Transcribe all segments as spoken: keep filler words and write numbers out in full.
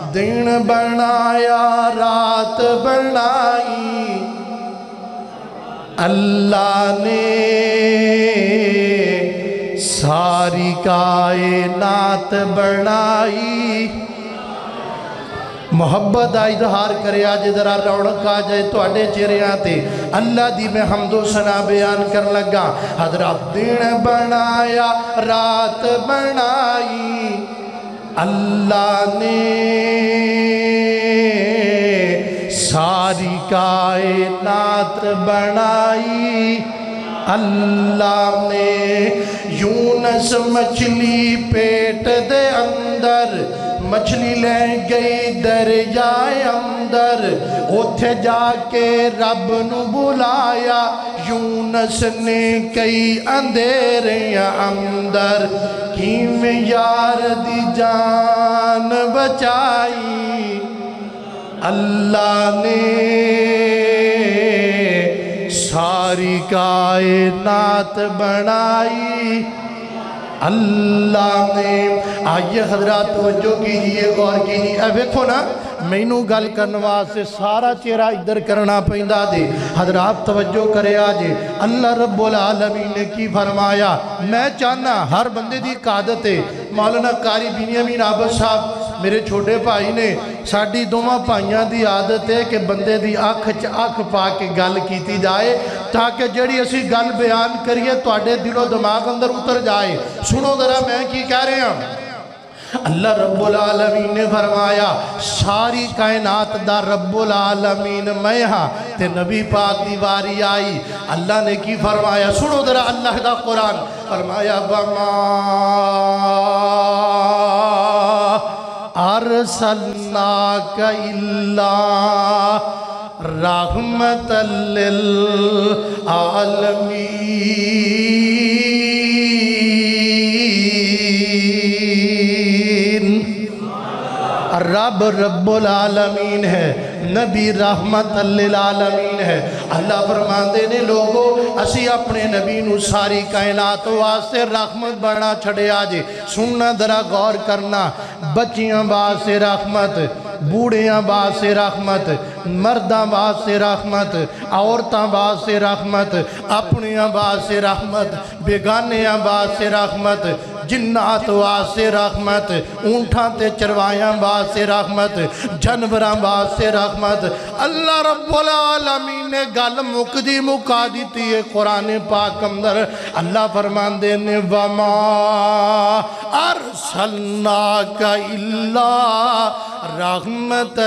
دن بنایا رات بنائی اللہ نے ساری کائنات بنائی محبت دا اظہار کرے آج ذرا رونق آ جائے تو اڈے چہریاں تے اللہ دی میں حمد و ثنا بیان کر لگا حضرات دن بنایا رات بنائی اللہ نے ساری کائنات بنائی اللہ نے یونس مچھلی پیٹ دے اندر مچھلی لے گئی دریائے اندر اتھے جا کے رب نو بلایا یونس نے کئی اندھیریاں اندر کیویں یار دی جان بچائی اللہ نے ساری کائنات بنائی اللہ نے آئیے حضرات توجہ کیجئے غور کیجئے اے ویکھو نا میں نو گل کرنوا سے سارا چہرہ ادھر کرنا پہندہ دے حضرات توجہ کرے آجے اللہ رب العالمین نے کی فرمایا میں چاہنا ہر بندے دی قادت ہے مولانا قاری بنیامین عابد صاحب میرے چھوٹے بھائی نے ساڑھی دومہ پائیاں دی عادت ہے کہ بندے دی آنکھ آنکھ پا کے گل کیتی جائے تاکہ جڑی اسی گل بیان کریے تو آڑے دل و دماغ اندر اتر جائے سنو ذرا میں کی کہہ رہے ہیں اللہ رب العالمین نے فرمایا ساری کائنات دا رب العالمین میں ہاں تے نبی پاک دیواری آئی اللہ نے کی فرمایا سنو ذرا اللہ دا قرآن فرمایا وَمَا أَرْسَلْنَاكَ إِلَّا رَحْمَةً لِلْعَالَمِينَ رب رب العالمین ہے نبی رحمت للعالمین ہے اللہ فرماندے نے لوگوں اسی اپنے نبی نو ساری کائنات واسطے رحمت بڑھنا چھڑے آجے سننا درہ غور کرنا بچیاں واسطے رحمت بوڑھیاں واسطے رحمت مرداں واسطے رحمت عورتاں واسطے رحمت اپنیاں واسطے رحمت بیگانیاں واسطے رحمت جنات واسطے رحمت اونٹاں تے چروایاں واسطے رحمت جانوراں واسطے رحمت اللہ رب العالمین نے گل مک دی مکا دیتی ہے قرآن پاک اندر اللہ فرماندے نے وَمَا أَرْسَلْنَاكَ إِلَّا رَحْمَةً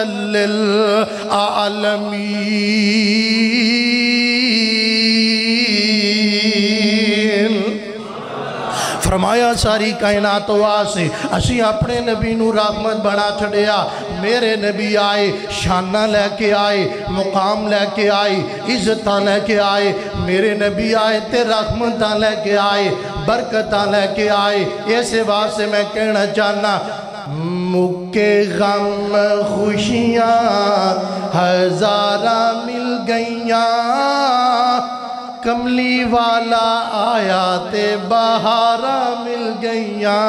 لِلْعَالَمِينَ فرمایا ساری کائنات واسے اسی اپنے نبی نو رحمت بڑھا چھڑیا میرے نبی آئے شانہ لے کے آئے مقام لے کے آئے عزتاں لے کے آئے میرے نبی آئے تے رحمتاں لے کے آئے برکتاں لے کے آئے ایسے واسے میں کہنا چاہنا مکے غم خوشیاں ہزارہ مل گئیاں کملی والا آیات بہارا مل گئیاں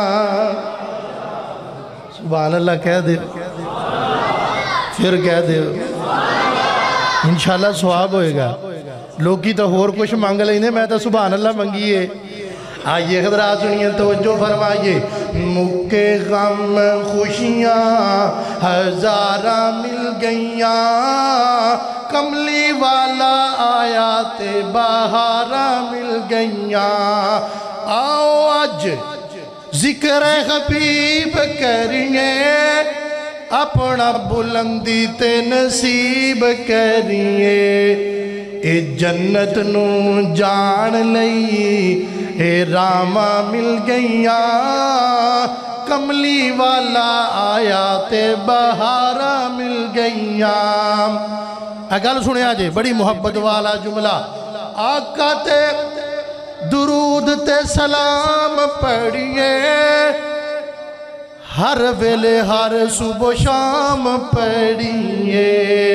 سبحان اللہ کہہ دے پھر کہہ دے انشاءاللہ ثواب ہوئے گا لوگی تو اور کچھ مانگ لینے میں تو سبحان اللہ منگیے آئیے حضرات سنیے توجہ فرمائیے مکے غم خوشیاں ہزارہ مل گئیاں کملی والا آیات بہارا مل گئیاں آؤ آج ذکر حبیب کریے اپنا بلندی تے نصیب کریے اے جنت نو جان لئی اے راما مل گئیاں کملی والا آیات بہارا مل گئیاں اگل سنے آجے بڑی محبت والا جملہ آقا تے درود تے سلام پڑھئے ہر ویلے ہر صبح شام پڑھئے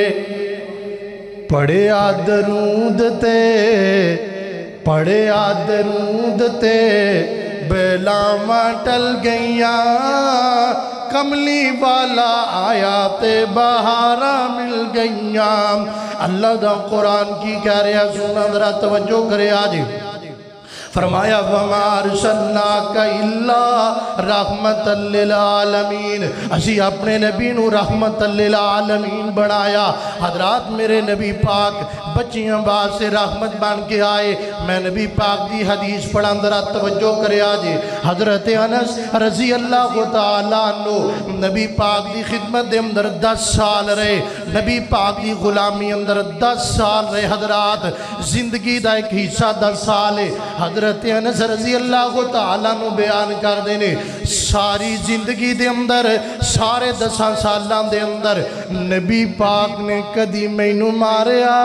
پڑھے درود تے پڑھے درود تے بیلاما ٹل گئیاں کملی والا آیا تے بہارا مل گئیاں اللہ دا قرآن کی کہہ رہا سننا ذرا توجہ کرے آجے فرمایا وَمَا أَرْسَلْنَاكَ إِلَّا رَحْمَةً لِلْعَالَمِينَ اسی اپنے نبی نو رحمت للعالمین بنایا حضرات میرے نبی پاک بچیاں باز سے رحمت بن کے آئے میں نبی پاک دی حدیث پڑھاں ذرا توجہ کرے آجے حضرت انس رضی اللہ تعالیٰ عنہ نبی پاک دی خدمت دے اندر دس سال رہے نبی پاک دی غلامی اندر دس سال رہے حضرات زندگی دا ایک حصہ دس سال ہے حضرت انس رضی اللہ تعالیٰ نو بیان کر دینے ساری زندگی دے اندر سارے دساں سالان دے اندر نبی پاک نے کدی مینوں ماریا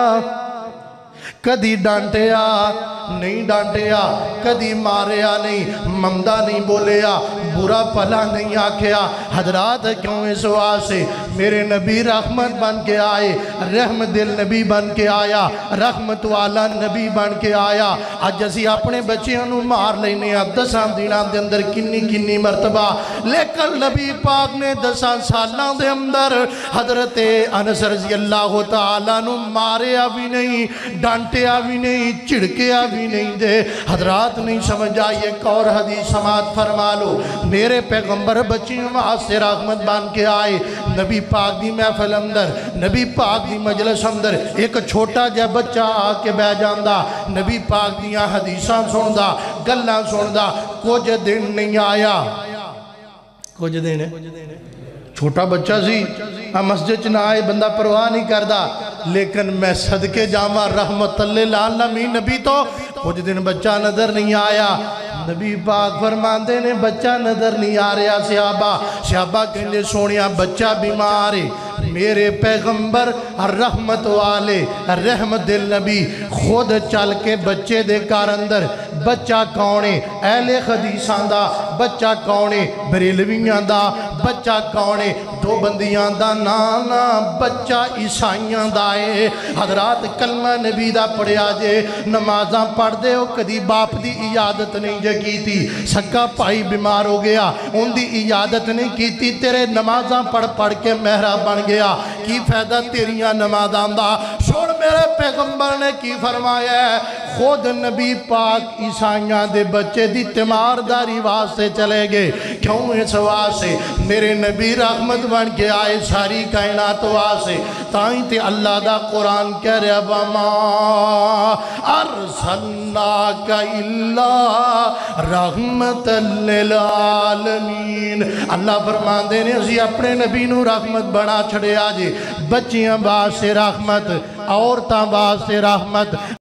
کدی ڈانٹیا نہیں ڈانٹیا کدی ماریا نہیں ممدہ نہیں بولیا برا پلا نہیں آکھیا حضرات کیوں اس واسے میرے نبی رحمت بن کے آئے رحم دل نبی بن کے آیا رحمت والا نبی بن کے آیا آج اسی اپنے بچیاں نو مار لینے دساں دیناں دے اندر کنی کنی مرتبہ لیکن نبی پاک نے دساں سالاں دے اندر حضرت انس رضی اللہ تعالیٰ نو ماریا بھی نہیں ڈانٹیا بھی نہیں چڑکیا بھی نہیں دے حضرات نہیں سمجھ آئیے ایک اور حدیث سماعت فرما لو میرے پیغمبر بچیوں واسطے رحمت بان کے آئے نبی پاک دی محفل اندر نبی پاک دی مجلس اندر ایک چھوٹا جا بچہ آ کے بہ جاندہ نبی پاک دیاں حدیثاں سندہ گلاں سندہ کچھ دن نہیں آیا کچھ دن ہے چھوٹا بچہ سی مسجد نہ آئے بندہ پرواہ نہیں کردہ لیکن میں صدقے جاما رحمت للعالمین نبی تو کچھ دن بچہ نظر نہیں آیا نبی پاک فرماندے نے بچہ نظر نہیں آ رہا صحابہ صحابہ کہنے سونیا بچہ بیمار ہے میرے پیغمبر رحمت والے رحمت دل نبی خود چل کے بچے دے کار اندر بچہ کونے اہل حدیثاں دا بچہ کونے بریلویاں دا بچہ کونے دو بندیاں دا نانا بچہ عیسائیاں دائے حضرات کلمہ نبی دا پڑھے آجے نمازاں پڑھ دے ہو کدی باپ دی عیادت نہیں جے کی تھی سکا پائی بیمار ہو گیا ان دی عیادت نہیں کی تھی تیرے نمازاں پڑھ پڑھ کے محراب بن گیا کی فیدہ تیریاں نمازاں دا سوڑ میرے پیغمبر نے کی فرمایا ہے خود نبی پاک عیسائیاں دے بچے دی تمارداری واسطے چلے گئے کیوں اس واسطے میرے نبی رحمت بن کے آئے ساری کائنات واسطے تائیں تے اللہ دا قرآن کہہ رہا وَمَا أَرْسَلْنَاكَ إِلَّا رَحْمَةً لِلْعَالَمِينَ اللہ فرمان دینے اسی اپنے نبی نو رحمت بنا چھڑے آجے بچیاں واسطے رحمت عورتاں واسطے رحمت